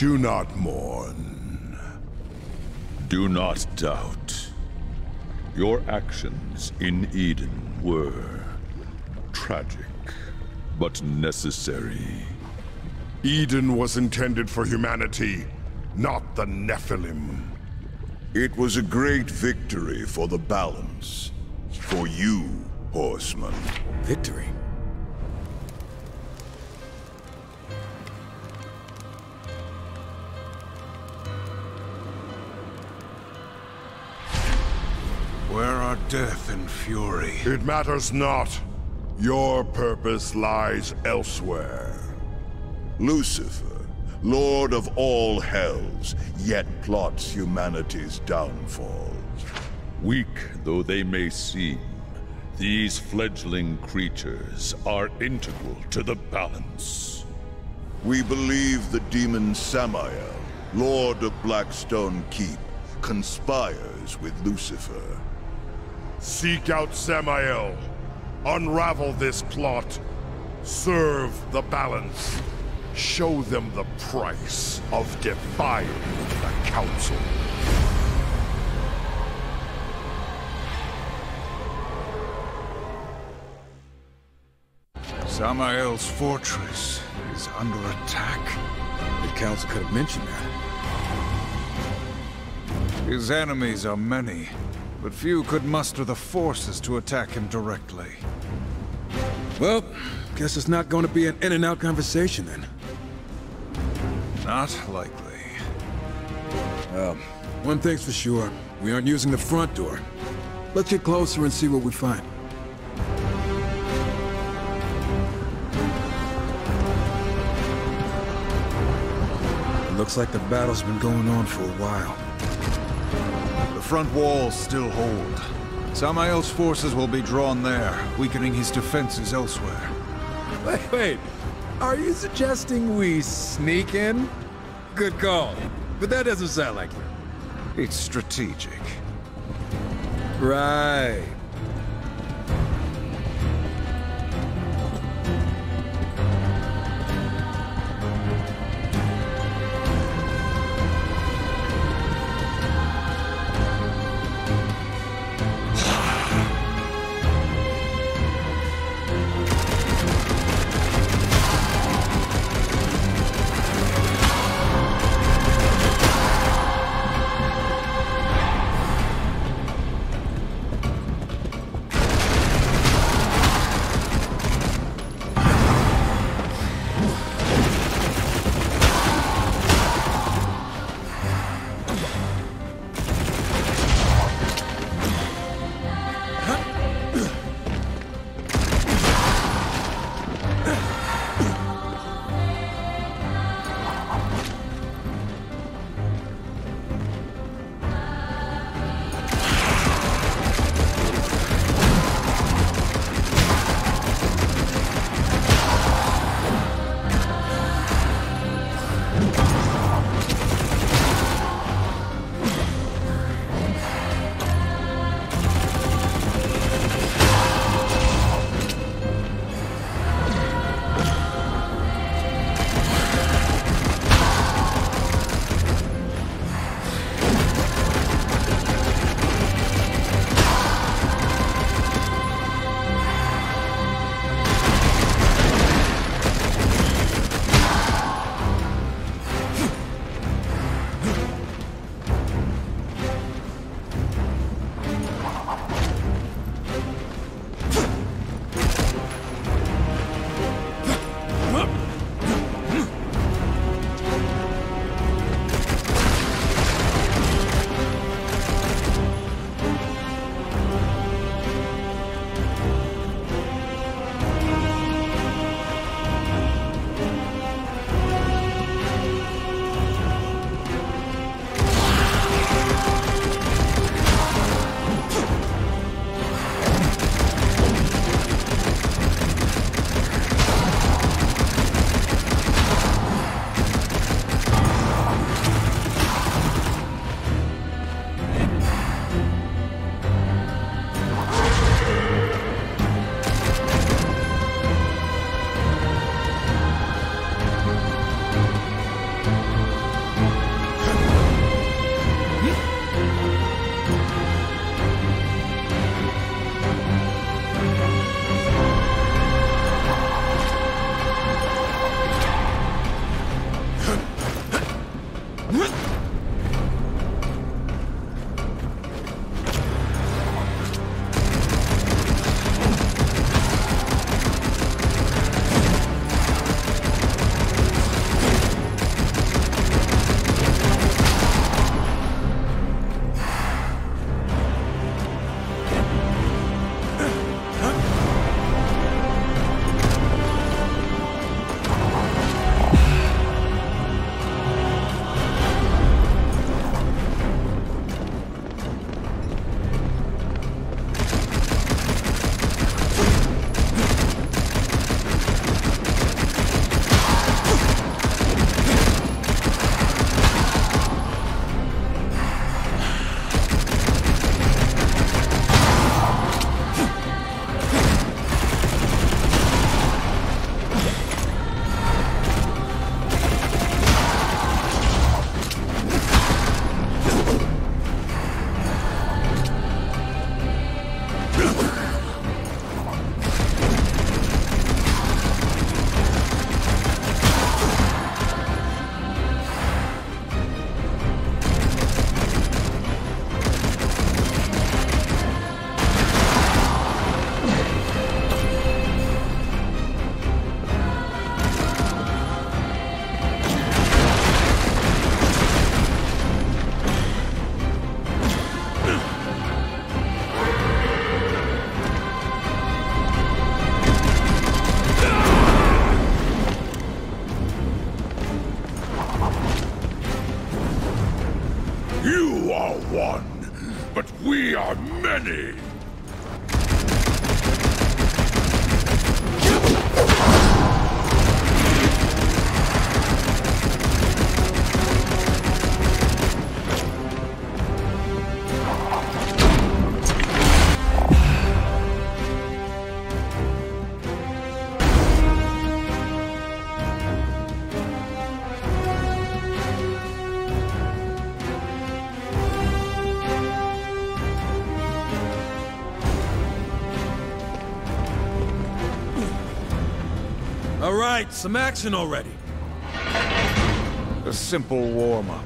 Do not mourn. Do not doubt. Your actions in Eden were tragic, but necessary. Eden was intended for humanity, not the Nephilim. It was a great victory for the balance. For you, Horseman. Victory? Where are death and fury? It matters not. Your purpose lies elsewhere. Lucifer, Lord of all hells, yet plots humanity's downfall. Weak though they may seem, these fledgling creatures are integral to the balance. We believe the demon Samael, Lord of Blackstone Keep, conspires with Lucifer. Seek out Samael. Unravel this plot. Serve the balance. Show them the price of defying the Council. Samael's fortress is under attack. The Council could have mentioned that. His enemies are many, but few could muster the forces to attack him directly. Well, guess it's not going to be an in-and-out conversation then. Not likely. Well, one thing's for sure. We aren't using the front door. Let's get closer and see what we find. It looks like the battle's been going on for a while. The front walls still hold. Samael's forces will be drawn there, weakening his defenses elsewhere. Wait. Are you suggesting we sneak in? Good call. But that doesn't sound like it. It's strategic. Right. We are many! All right, some action already. A simple warm-up.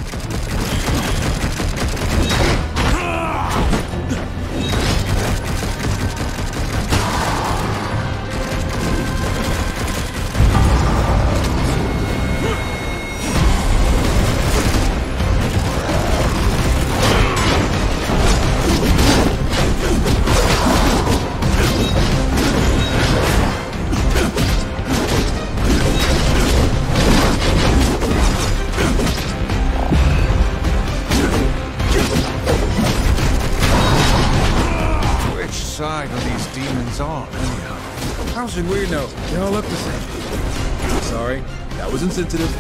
Side are these demons on, anyhow? How should we know? They all look the same. Sorry, that was insensitive.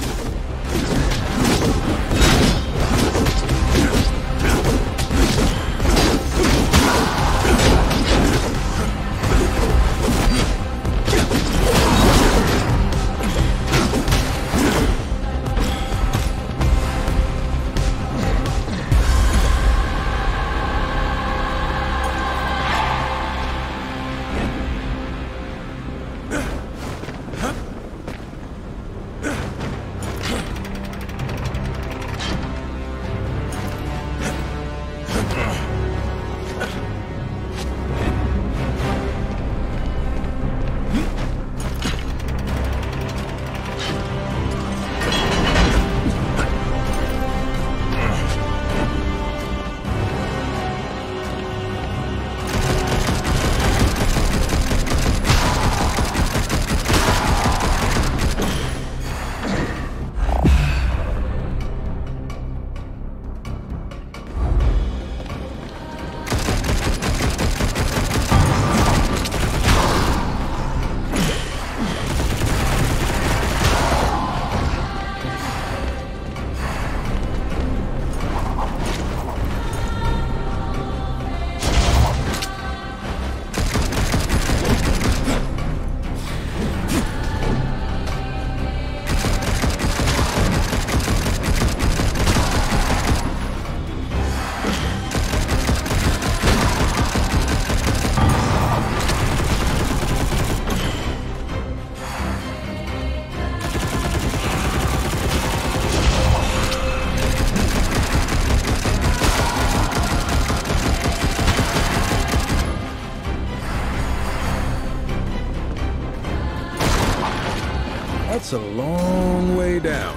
That's a long way down.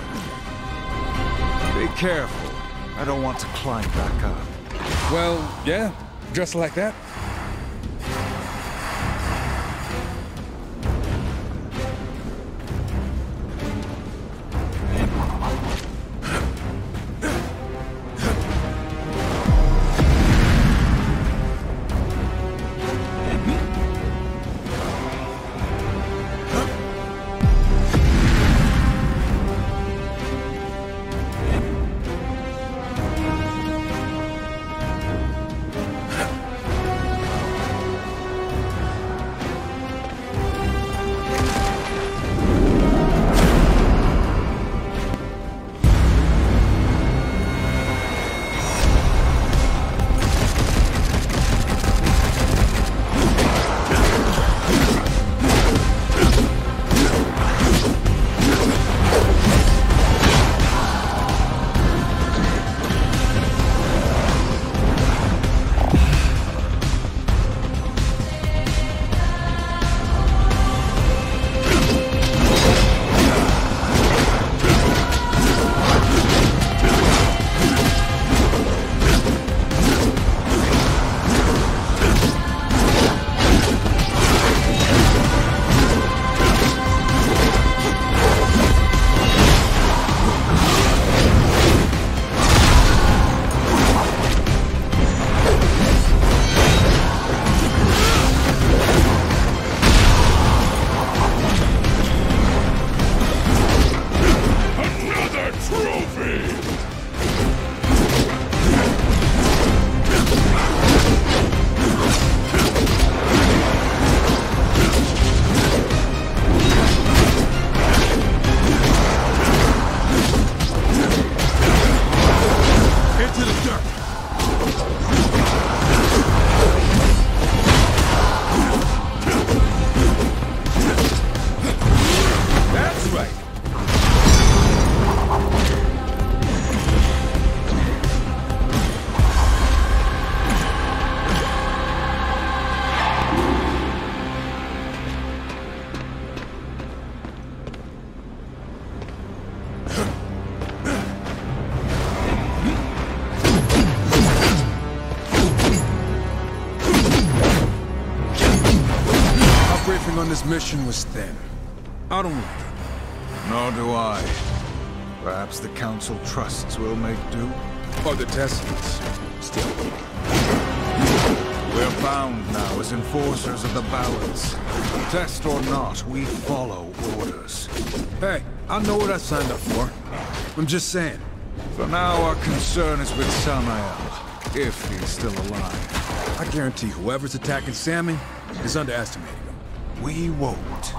Be careful. I don't want to climb back up. Well, yeah, just like that. this mission was thin. I don't like it. Nor do I. Perhaps the Council trusts will make do? Or the Testaments. Still. We're bound now as enforcers of the balance. Test or not, we follow orders. Hey, I know what I signed up for. I'm just saying. For now, our concern is with Samael, if he's still alive. I guarantee whoever's attacking Sammy is underestimating him. We won't.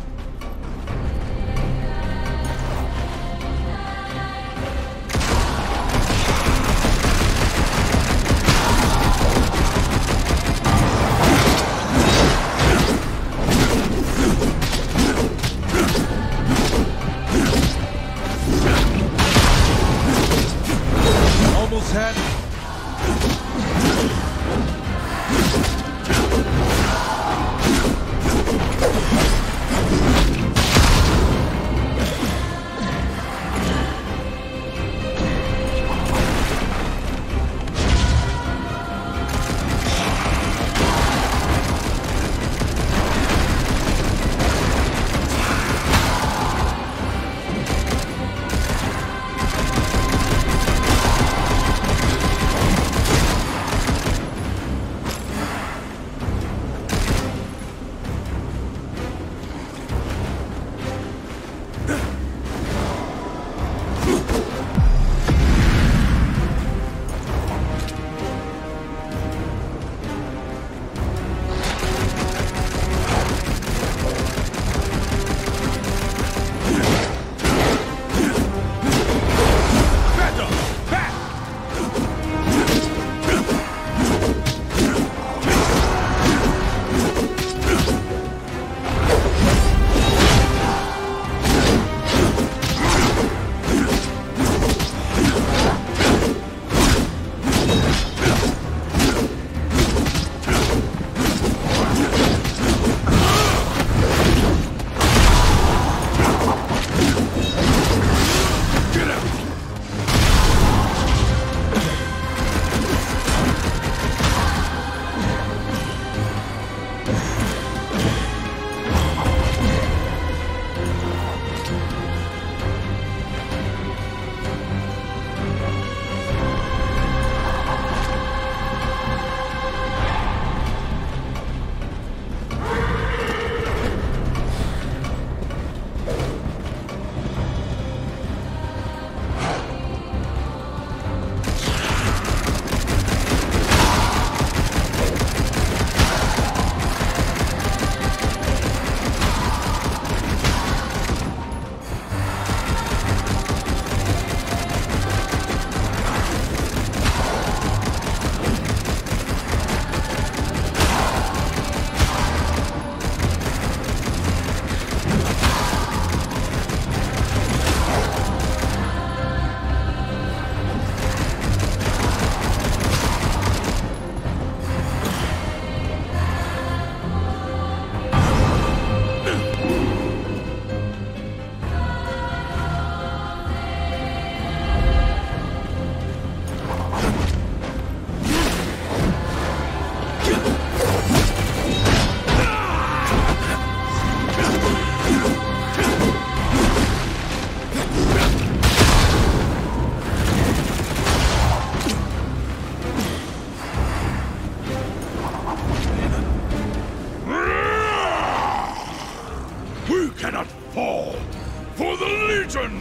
Almost had it. cannot fall for the Legion!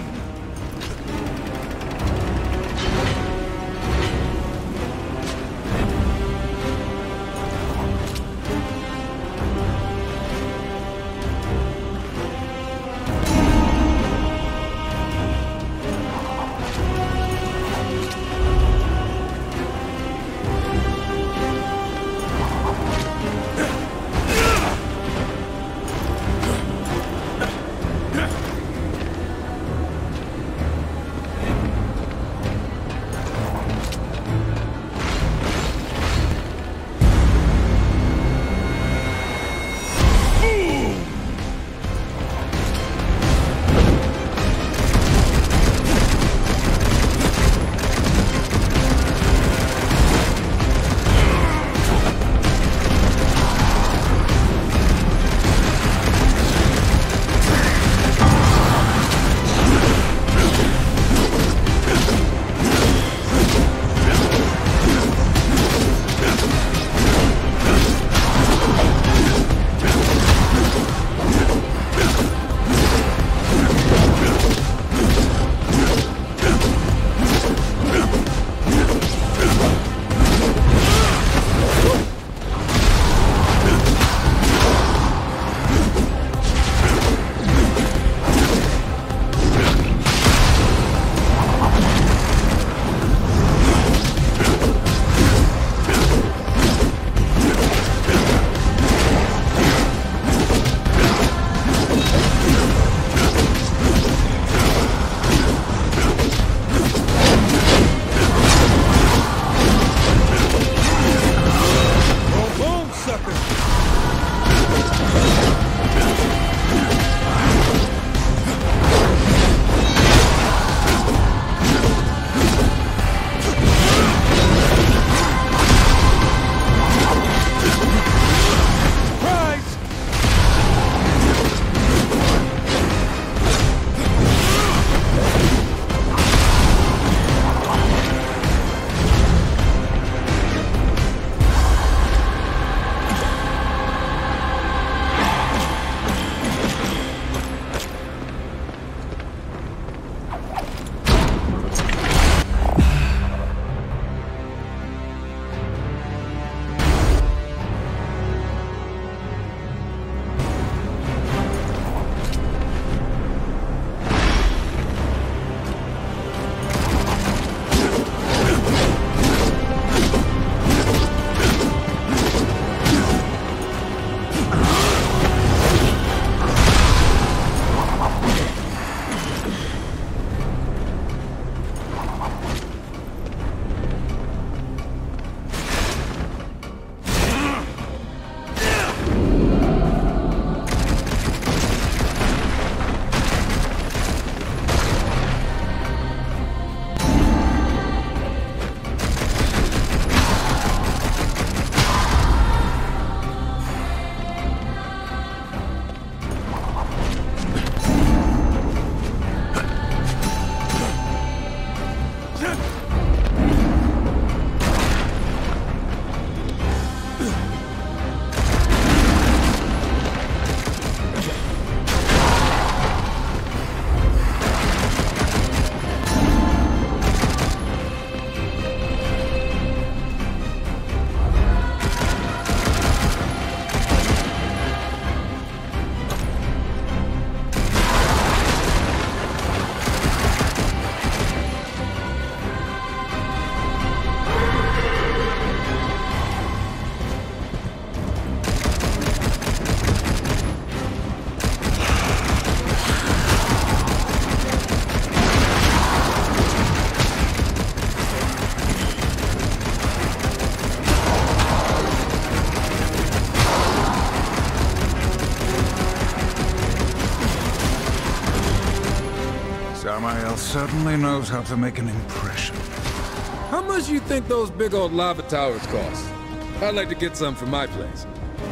Samael certainly knows how to make an impression. How much do you think those big old lava towers cost? I'd like to get some for my place.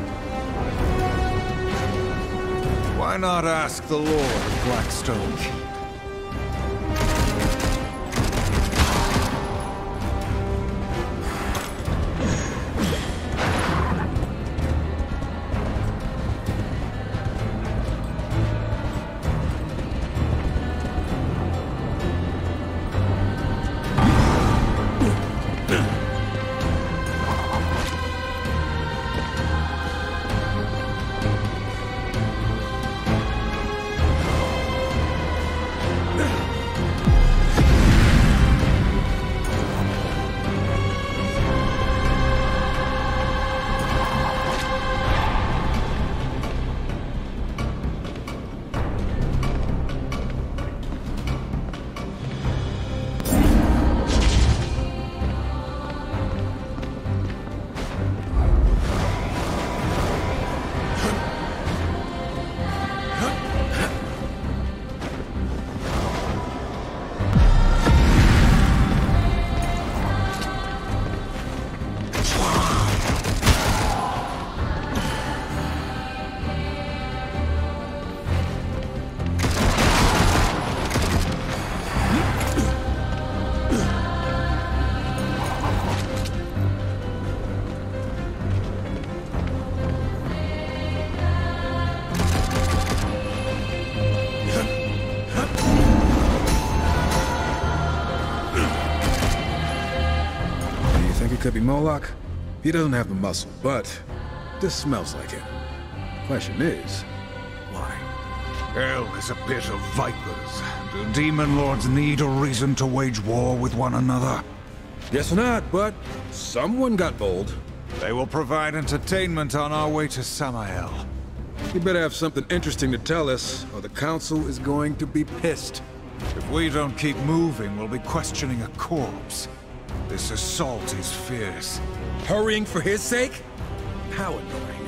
Why not ask the Lord of Blackstone Keep? Could be Moloch. He doesn't have the muscle, but this smells like him. Question is, why? Hell is a pit of vipers. Do demon lords need a reason to wage war with one another? Guess not, but someone got bold. They will provide entertainment on our way to Samael. You better have something interesting to tell us, or the Council is going to be pissed. If we don't keep moving, we'll be questioning a corpse. This assault is fierce. Hurrying for his sake? How annoying.